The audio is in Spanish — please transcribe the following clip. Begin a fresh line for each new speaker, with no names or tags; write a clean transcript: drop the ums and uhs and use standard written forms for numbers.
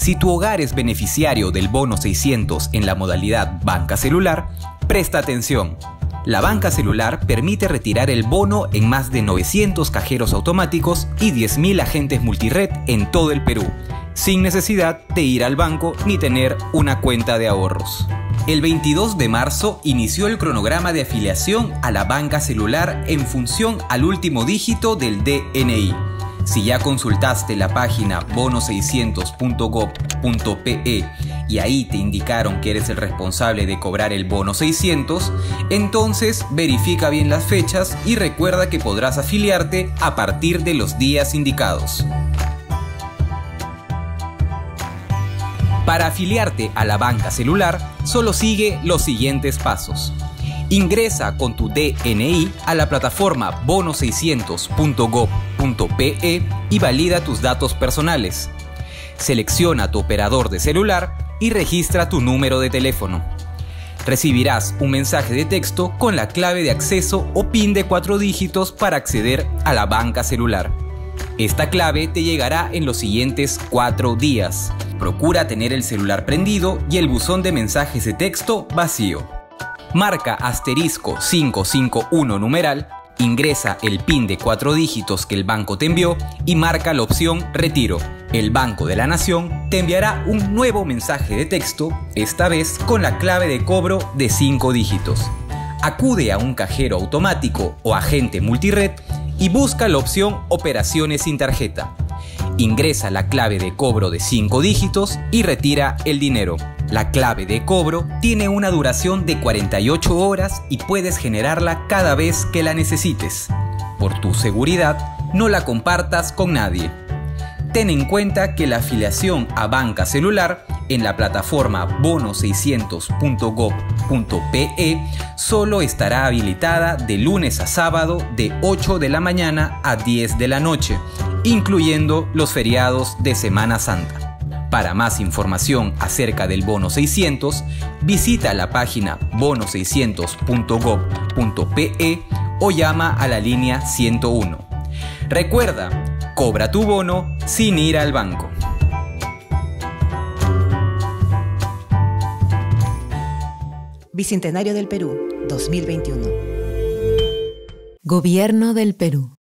Si tu hogar es beneficiario del bono 600 en la modalidad banca celular, presta atención. La banca celular permite retirar el bono en más de 900 cajeros automáticos y 10.000 agentes multired en todo el Perú, sin necesidad de ir al banco ni tener una cuenta de ahorros. El 22 de marzo inició el cronograma de afiliación a la banca celular en función al último dígito del DNI. Si ya consultaste la página bono600.gov.pe y ahí te indicaron que eres el responsable de cobrar el bono 600, entonces verifica bien las fechas y recuerda que podrás afiliarte a partir de los días indicados. Para afiliarte a la banca celular, solo sigue los siguientes pasos. Ingresa con tu DNI a la plataforma bono600.gov.pe y valida tus datos personales. Selecciona tu operador de celular y registra tu número de teléfono. Recibirás un mensaje de texto con la clave de acceso o PIN de 4 dígitos para acceder a la banca celular. Esta clave te llegará en los siguientes 4 días. Procura tener el celular prendido y el buzón de mensajes de texto vacío. Marca *551 numeral, ingresa el PIN de 4 dígitos que el banco te envió y marca la opción Retiro. El Banco de la Nación te enviará un nuevo mensaje de texto, esta vez con la clave de cobro de 5 dígitos. Acude a un cajero automático o agente multired y busca la opción Operaciones sin tarjeta. Ingresa la clave de cobro de 5 dígitos y retira el dinero. La clave de cobro tiene una duración de 48 horas y puedes generarla cada vez que la necesites. Por tu seguridad, no la compartas con nadie. Ten en cuenta que la afiliación a banca celular en la plataforma bono600.gov.pe solo estará habilitada de lunes a sábado de 8 de la mañana a 10 de la noche, incluyendo los feriados de Semana Santa. Para más información acerca del bono 600, visita la página bono600.gov.pe o llama a la línea 101. Recuerda, cobra tu bono sin ir al banco.
Bicentenario del Perú, 2021.
Gobierno del Perú.